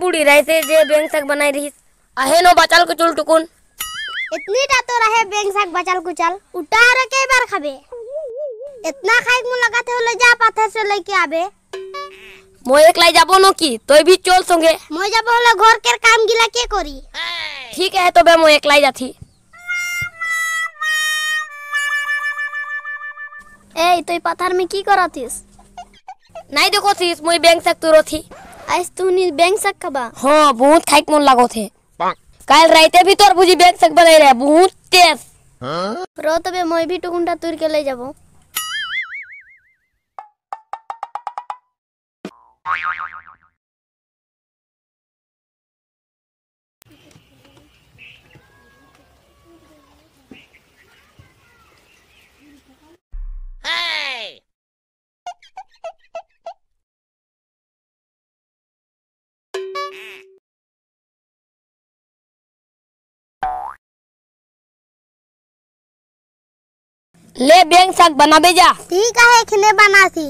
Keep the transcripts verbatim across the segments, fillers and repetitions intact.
बुढ़ी रहते जे बेंग साग बनाई रही आहे नो बचाल को चुल टुकुन इतनी टा तो रहे बेंग साग बचाल कुचाल उतार के बार खाबे इतना खाई मु लगा थे ले जा पाथे से लेके आबे मो एक लाई जाबो नो की तोय भी चल संगे मो जाबो हले घर के काम गिला के करी ठीक है तो बे मो एक लाई जाथी ए तोय पथर में की करथिस नहीं देखो थीस मोई बेंग साग तुरो थी आज तू नी बेंग साग खाबा हां बहुत खाई मन लागो थे काल राते भी तोर बुझी बेंग साग बनाई रे बहुत टेस्ट रो तबे मोई भी टुकुंडा तुर के ले जाबो ले बेंग साग बनाबे जा ठीक है खने बना थी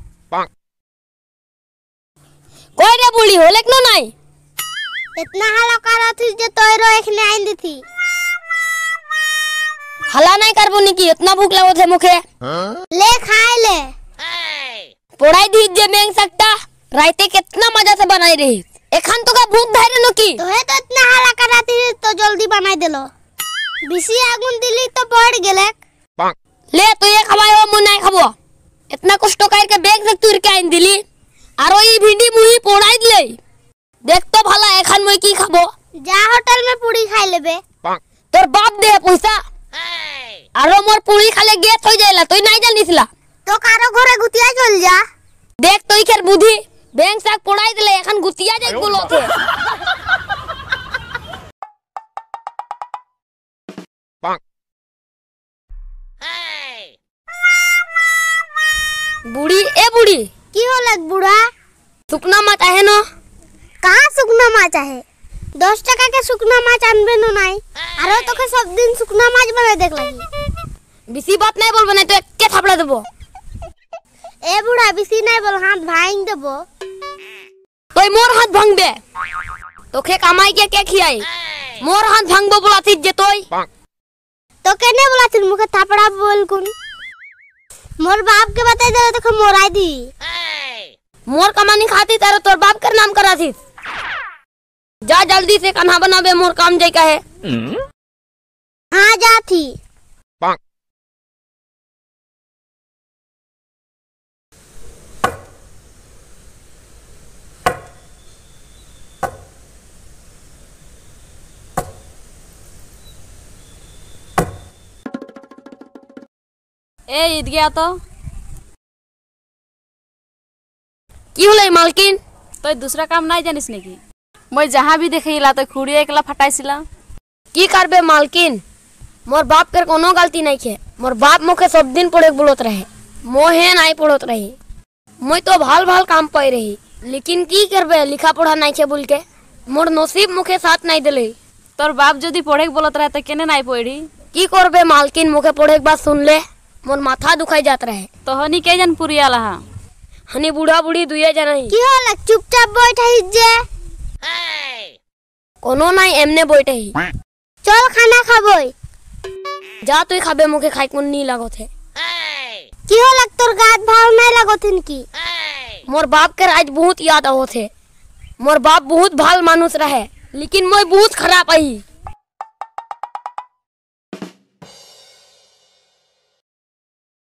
कोई रे बुढ़ी होले क्यों नहीं इतना हला करा थी जे तोरो एखने आइन दी थी हला नहीं करबो नी की इतना भूख लागो थे मुखे ले खाए ले पोड़ाई दी जे बेंग सकता राइते कितना मजा से बनाई रही एखन तो का भूख धैर्य नो की तो है तो इतना हला करा थी तो जल्दी बनाई देलो बिसी आगुन दिली तो बढ़ गेले ले तो ये खवाई हो मुन नहीं खबो इतना कष्ट करके बेंग से तुर के आइन दिली आरो ई भिंडी मुही पोड़ाई ले देख तो भला एखन मोई की खबो जा होटल में पूरी खाई लेबे तोर बाप दे पैसा आरो मोर पूरी खाले गेट हो जायला तोय नहीं जानिसला तो कारो घरे गुतिया चल जा देख तोय केर बुद्धि बेंग साग पोड़ाई दिले एखन गुतिया जाय बोलो थे बुढ़ी ए बुढ़ी की होलक बुढ़ा सुकना माच आहे नो कहां सुकना माच आहे दस टका के सुकना माच अनबे नो नाई आरो तो के सब दिन सुकना माच बने देख लगी बिसी बात नहीं बोल बने तो एक के थापड़ा देबो ए बुढ़ा बिसी नहीं बोल हाथ भांग देबो तोय मोर हाथ भांगबे तोखे कमाई के के खियाई मोर हाथ भांगबो बोलाती जे तोय तो केने बोलाती मुखे थापड़ा बोल कुन मोर बाप के बताई दे तो मोराई दी मोर कमानी खाती तारो तोर बाप कर नाम करा थी जा जल्दी से कन्हा बनाबे मोर काम जाय का है हां जा थी ए ईद गया तो की होले मालकिन तो दूसरा काम नहीं जानिस नेकी मैं जहाँ भी देखिला तो खुड़िया एकला फटाइसिला की करबे मालकिन मोर बाप कर कोनो गलती नहीं खे मोर बाप मुखे सब दिन पढ़े बोलत रहे मोहे नहीं पढ़त रही मैं तो भाल भाल काम पाई रही लेकिन की करबे लिखा पढ़ा नहीं खे बोल के मोर नसीब मुखे साथ नहीं दिले तोर बाप जदी पढ़े बोलत रहे तो केने नहीं पढ़ी की करबे मालकिन मुखे पढ़े के बात सुन ले मोर माथा दुखाई जात रहे तो हनी के जन पुरिया लहा हनी बूढ़ा बूढ़ी दुए जना ही की होलक चुपचाप बैठ ही जे कोनो नहीं एमने बैठे ही चल खाना खाबोई जा तू खाबे मुखे खाई मन नहीं लागो थे की होलक तोर गात भाव नहीं लागो थिन की मोर बाप के आज बहुत याद आओ थे मोर बाप बहुत भाल मानुस रहे लेकिन मैं बहुत खराब आई